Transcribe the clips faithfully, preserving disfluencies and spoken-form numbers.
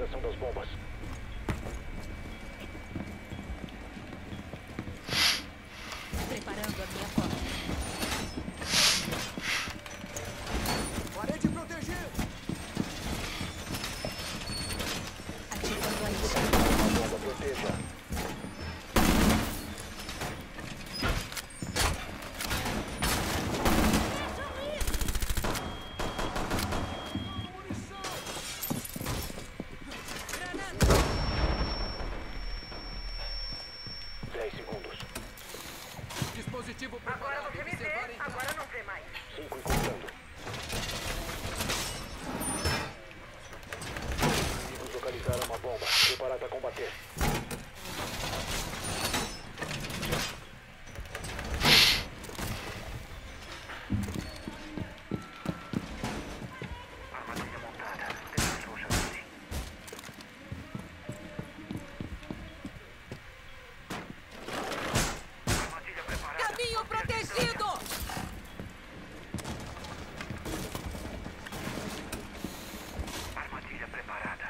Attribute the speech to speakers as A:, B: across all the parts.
A: localização das bombas.
B: Preparando a minha porta.
C: Parede protegida!
B: Ativando a isca.
A: Uma bomba, proteja. dez segundos.
C: Dispositivo
D: Agora
C: preparado.
D: você me vê,
C: Observar em
D: agora não vê mais.
A: cinco e contando. Inimigos localizaram uma bomba. Preparado a combater. Armadilha montada. Temos um chance. Armadilha preparada.
B: Caminho protegido!
A: Armadilha preparada.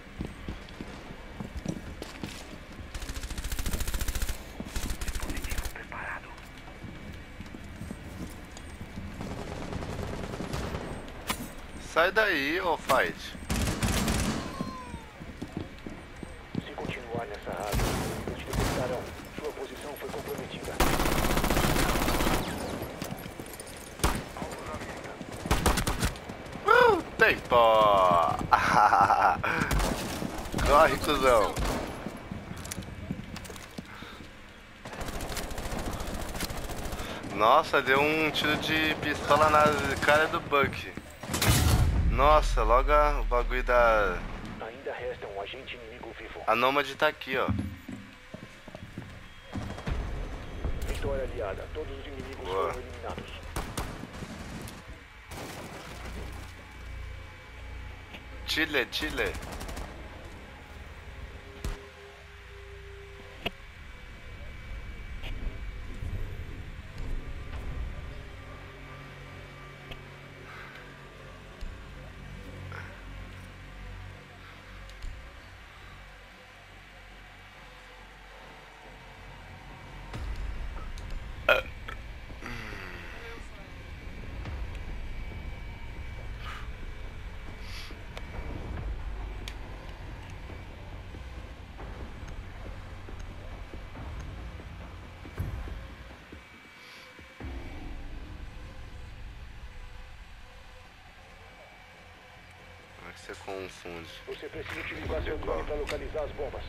A: Dispositivo preparado.
E: Sai daí, ô Fight.
A: Se continuar nessa área, os te detectarão. Sua posição foi comprometida. Alvos à vista.
E: Uh, tempo! Corre, cuzão. Nossa, deu um tiro de pistola na cara do Buck. Nossa, logo a- o bagulho da...
A: Ainda resta um agente inimigo vivo.
E: A Nômade tá aqui, ó.
A: Vitória aliada. Todos os inimigos
E: Boa.
A: foram eliminados.
E: Chile, Chile. Como é que você confunde?
A: Você precisa utilizar seu drone para localizar as bombas.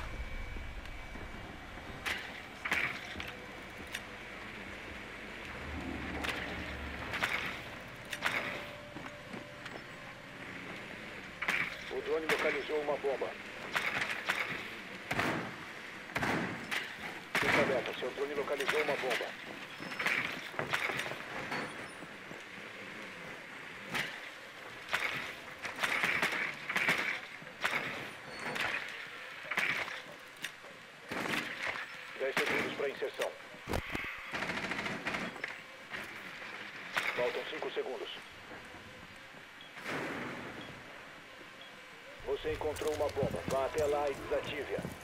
A: O drone localizou uma bomba. Fica alerta, seu drone localizou uma bomba. dez segundos para inserção. Faltam cinco segundos. Você encontrou uma bomba. Vá até lá e desative-a.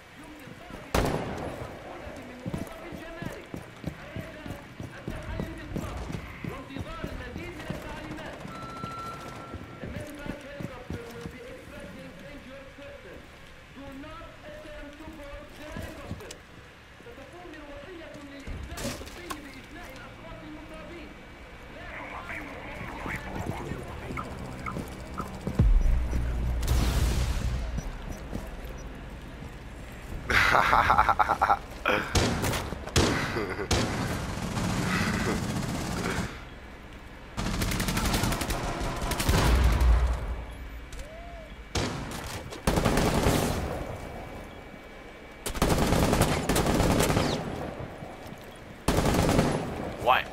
E: Uai.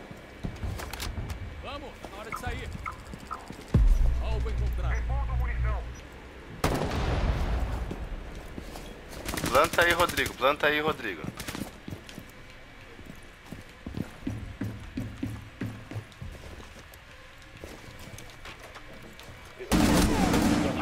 C: Vamos, tá na hora de sair. Alvo encontrado.
E: Planta aí, Rodrigo. Planta aí, Rodrigo.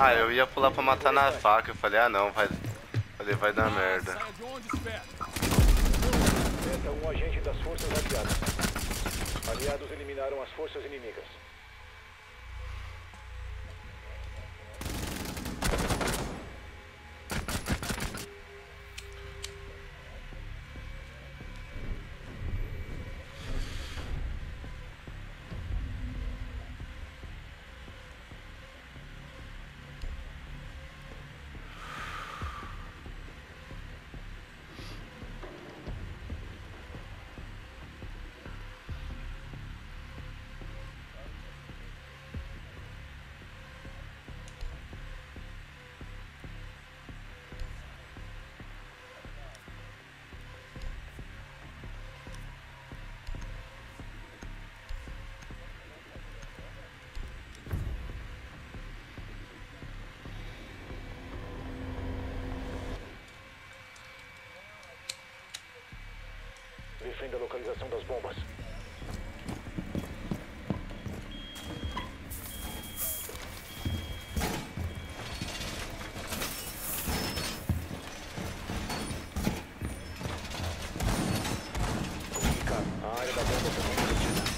E: Ah, eu ia pular pra matar na faca. Eu falei, ah não, vai. Falei, vai dar merda.
C: Saia de onde estiver.
A: Resta um agente das forças aliadas. Aliados eliminaram as forças inimigas. Defenda a localização das bombas. Comunicado. A área da bomba foi comprometida.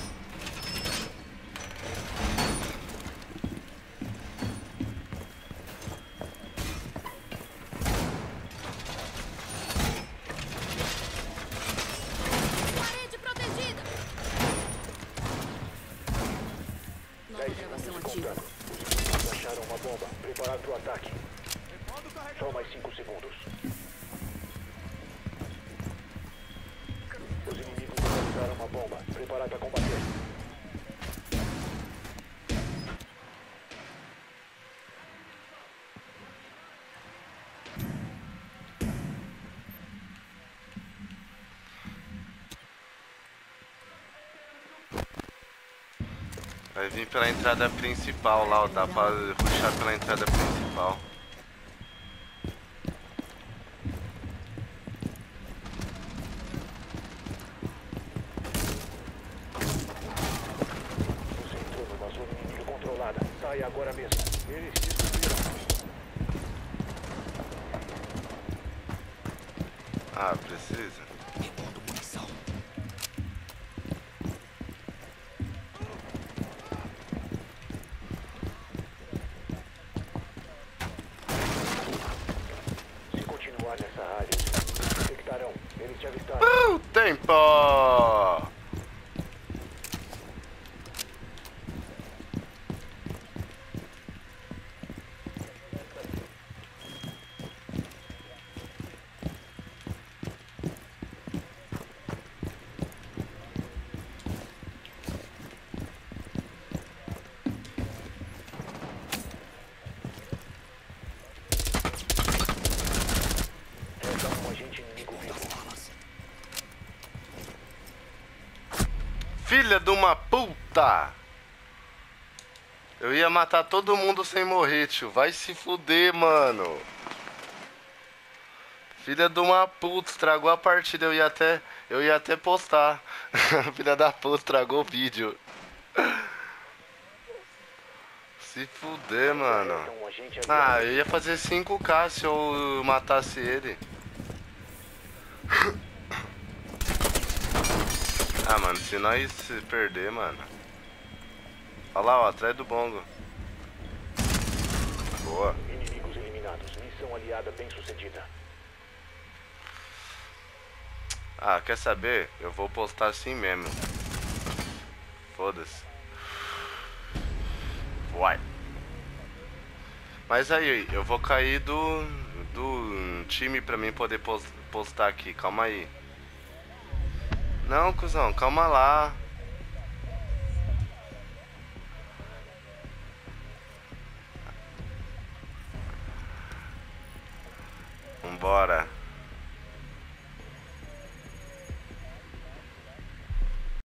B: Parede protegida. Nova gravação ativa.
A: Os inimigos acharam uma bomba. Preparado para o ataque. Só mais cinco segundos. Os inimigos localizaram uma bomba. Preparado para combater.
E: Vai vir pela entrada principal lá, ó. Dá pra puxar pela entrada principal.
A: Você entrou numa zona inimiga controlada. Saia agora mesmo. Eles te descobriram.
E: Ah, precisa?
A: Se continuar nessa área, eles te detectarão. Eles te avistaram.
E: Uh, tempo!
A: Resta um agente inimigo vivo.
E: Filha de uma puta! Eu ia matar todo mundo sem morrer, tio. Vai se fuder, mano. Filha de uma puta, estragou a partida. Eu ia até, eu ia até postar. Filha da puta, estragou o vídeo. Se fuder, mano.
A: Resta um agente
E: Ah,
A: aliado.
E: eu ia fazer cinco K se eu matasse ele. Ah, mano, se nós se perder, mano. Olha lá, ó, atrás do bongo. Boa.
A: Inimigos eliminados. Missão aliada bem sucedida.
E: Ah, quer saber? Eu vou postar assim mesmo. Foda-se. Vai. Mas aí, eu vou cair do, do time pra mim poder pos- postar aqui. Calma aí. Não, cuzão, calma lá. Vambora.